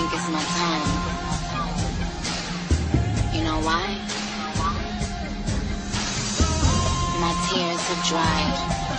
think it's my time. You know why? My tears have dried,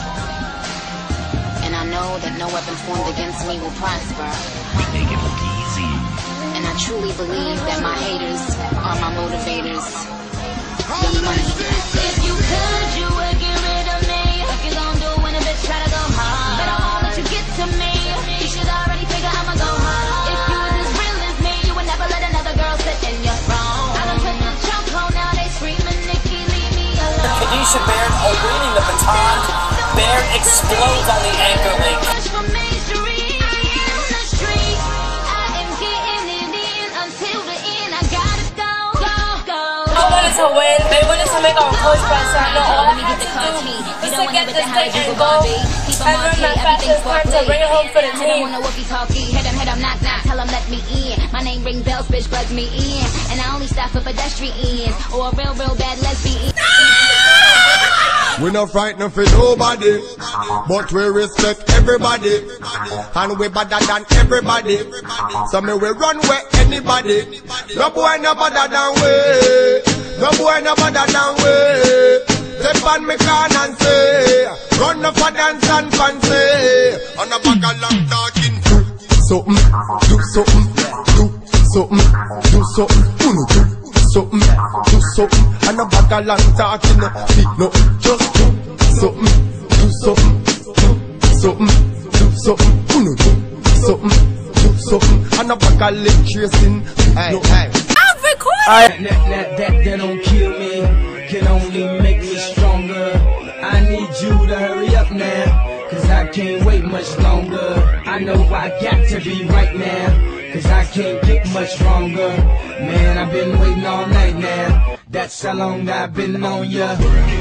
and I know that no weapon formed against me will prosper. We make it look easy. And I truly believe that my haters are my motivators. Young Money. If you could, you would get rid of me. What you gon' do when a bitch try to go hard? Better hope that you get to me. You should already figure I'ma go hard. If you was as real as me, you would never let another girl sit in your throne. I done took the chokehold, now they screaming, Nicki, leave me alone. Kanisha Baird awaiting the baton. Baird explodes on the anchor link. Rush from Main Street in the street. I am getting it in until the end. I gotta go, go, go. I wanted to win. They wanted to make our coach press. I know all I had to do was to get this thing and go and run my fastest time to bring it home for the team. Hit him, knock, knock, tell him let me in. My name ring bells, bitch, buzz me in. And I only stop for pedestrians or a real, real bad lesbian. We not frightened for nobody, but we respect everybody, and we better than everybody. So me we run where anybody. No boy no better than we. No boy no better than we. Step on me can and say, run up for dance and fancy. On a bag of long talking. Do something, do something, do something, do something, do something. And a bag of long talking. No, just do something, do something, do something, do something, do something, do something. And a bag of lip tracing. Hey. That don't kill me, can only make me stronger. I need you to hurry up now, cause I can't wait much longer. I know I got to be right now, cause I can't get much stronger. Man, I've been waiting all night now, that's how long I've been on ya.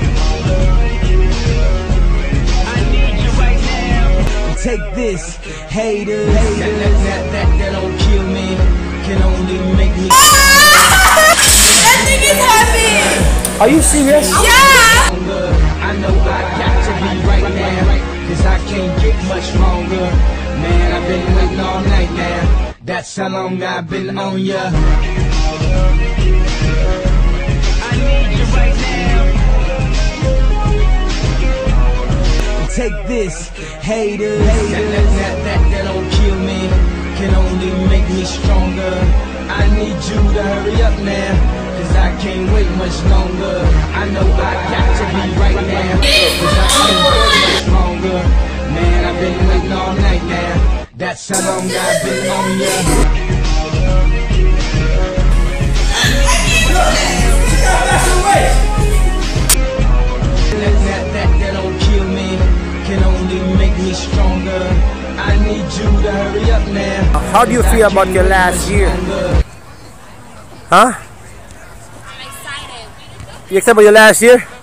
I need you right now. Take this, haters. That don't kill me, can only make me That thing is heavy! Are you serious? Yeah! I know I got to be right now, cause I can't get much stronger. Man, I've been waiting all night now, that's how long I've been on ya. I need you right now. Take this, haters. That don't kill me, can only make me stronger. I need you to hurry up now, cause I can't wait much longer. I know I got to be right now, cause I can't wait much longer. Man, I've been waiting all night now, that's how long I've been on ya. That don't kill me, can only make me stronger. I need you to hurry up now. How do you feel about your last year? Huh? I'm excited. You excited about your last year?